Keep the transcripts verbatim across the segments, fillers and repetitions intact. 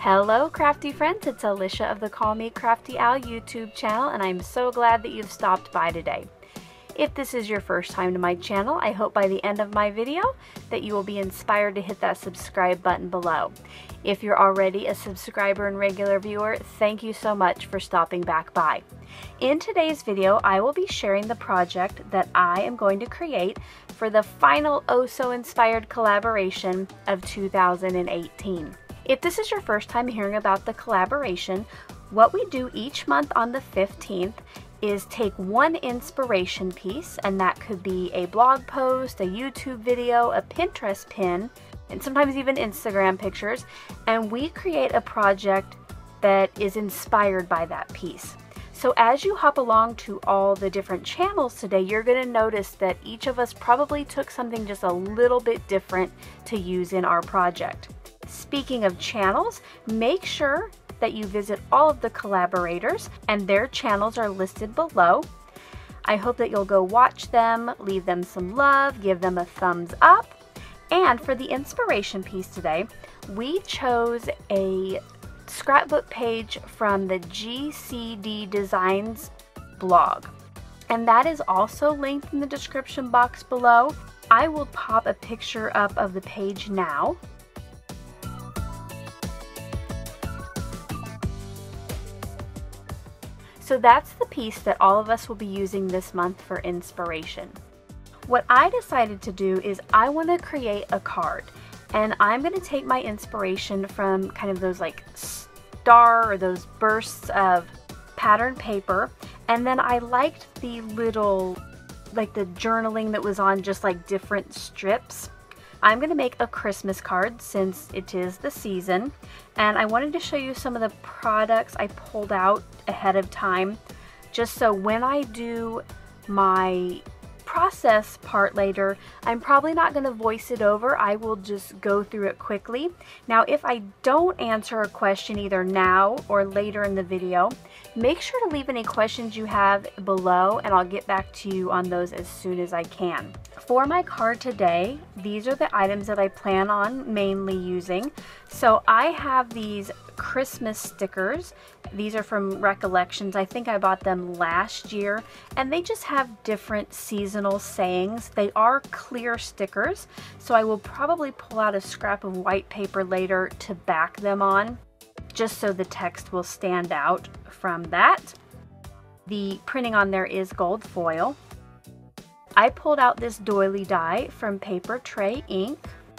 Hello crafty friends, it's Alicia of the Call Me Crafty Al YouTube channel, and I'm so glad that you've stopped by today. If this is your first time to my channel, I hope by the end of my video that you will be inspired to hit that subscribe button below. If you're already a subscriber and regular viewer, thank you so much for stopping back by. In today's video, I will be sharing the project that I am going to create for the final Oh So Inspired collaboration of two thousand eighteen. If this is your first time hearing about the collaboration, what we do each month on the fifteenth is take one inspiration piece, and that could be a blog post, a YouTube video, a Pinterest pin, and sometimes even Instagram pictures, and we create a project that is inspired by that piece. So as you hop along to all the different channels today, you're going to notice that each of us probably took something just a little bit different to use in our project. Speaking of channels, make sure that you visit all of the collaborators, and their channels are listed below. I hope that you'll go watch them, leave them some love, give them a thumbs up. And for the inspiration piece today, we chose a scrapbook page from the G C D Designs blog, and that is also linked in the description box below. I will pop a picture up of the page now. So that's the piece that all of us will be using this month for inspiration. What I decided to do is I want to create a card, and I'm going to take my inspiration from kind of those like star or those bursts of pattern paper, and then I liked the little like the journaling that was on just like different strips. I'm going to make a Christmas card since it is the season, and I wanted to show you some of the products I pulled out ahead of time, just so when I do my process part later, I'm probably not going to voice it over. I will just go through it quickly. Now, if I don't answer a question either now or later in the video, make sure to leave any questions you have below, and I'll get back to you on those as soon as I can. For my card today, these are the items that I plan on mainly using. So I have these Christmas stickers. These are from Recollections. I think I bought them last year, and they just have different seasonal sayings. They are clear stickers, so I will probably pull out a scrap of white paper later to back them on, just so the text will stand out from that. The printing on there is gold foil. I pulled out this doily die from Paper Tray Ink.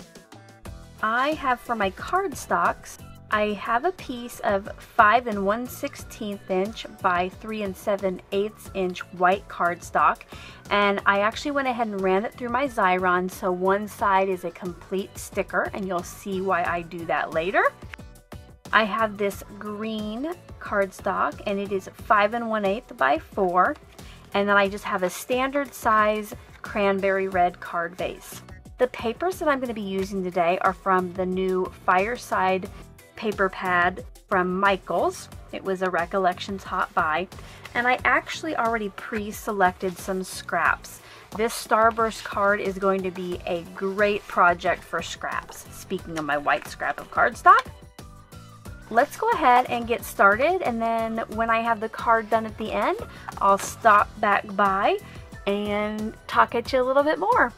I have for my cardstocks, I have a piece of five and one sixteenth inch by three and seven eighths inch white cardstock, and I actually went ahead and ran it through my Xyron, so one side is a complete sticker, and you'll see why I do that later. I have this green cardstock, and it is five and one eighth by four, and then I just have a standard size cranberry red card base. The papers that I'm going to be using today are from the new Fireside paper pad from Michaels. It was a Recollections Hot Buy, and I actually already pre-selected some scraps. This Starburst card is going to be a great project for scraps. Speaking of my white scrap of cardstock, let's go ahead and get started, and then when I have the card done at the end, I'll stop back by and talk at you a little bit more.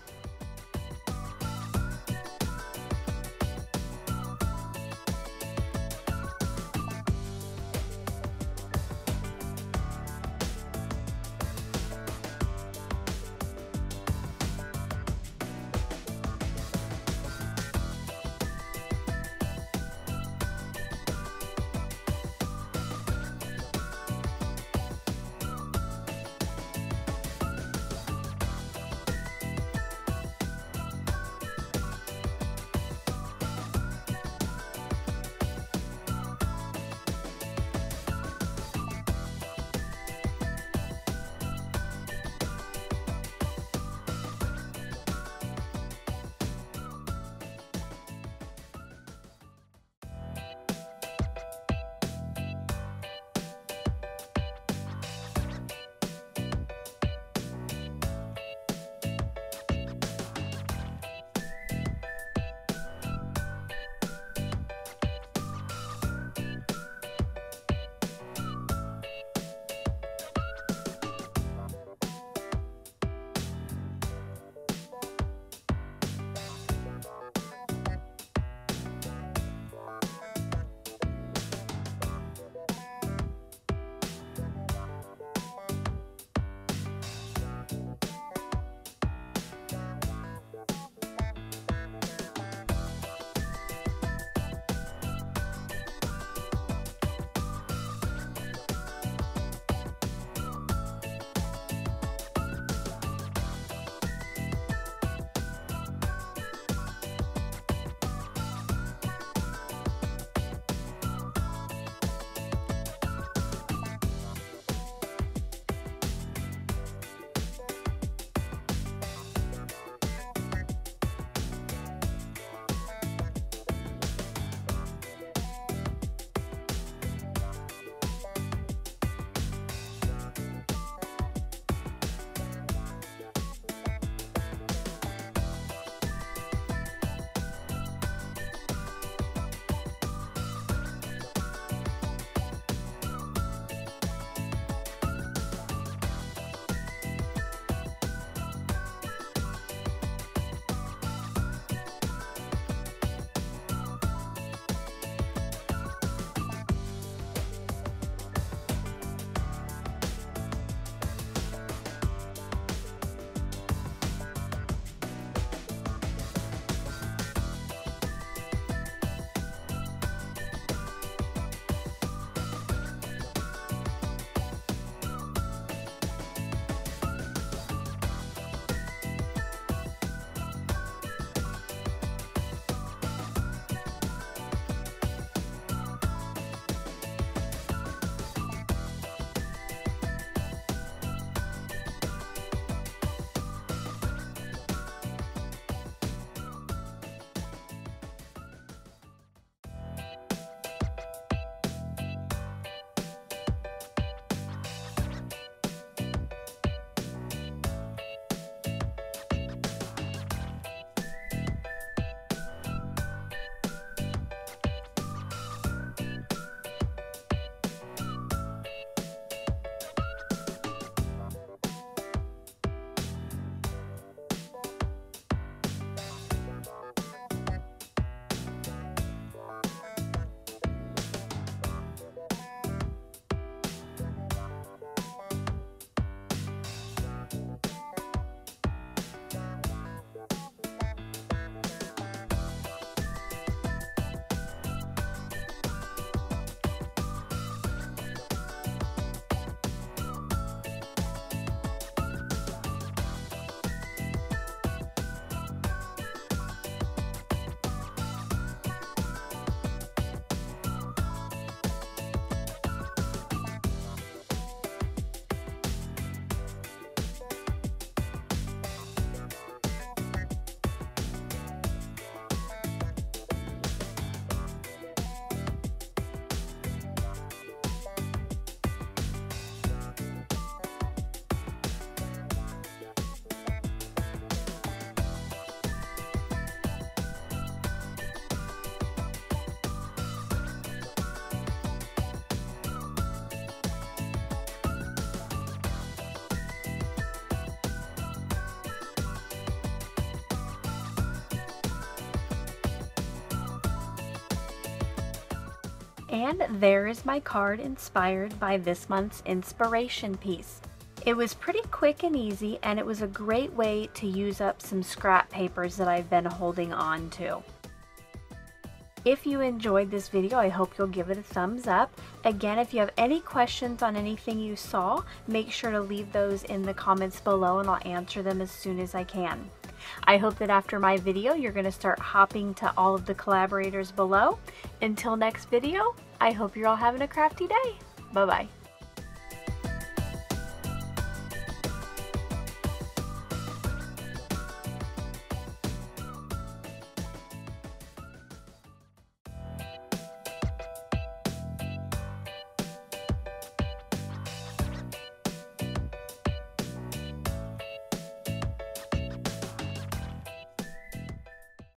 And there is my card inspired by this month's inspiration piece. It was pretty quick and easy, and it was a great way to use up some scrap papers that I've been holding on to. If you enjoyed this video, I hope you'll give it a thumbs up. Again, if you have any questions on anything you saw, make sure to leave those in the comments below and I'll answer them as soon as I can. I hope that after my video, you're going to start hopping to all of the collaborators below. Until next video, I hope you're all having a crafty day. Bye-bye.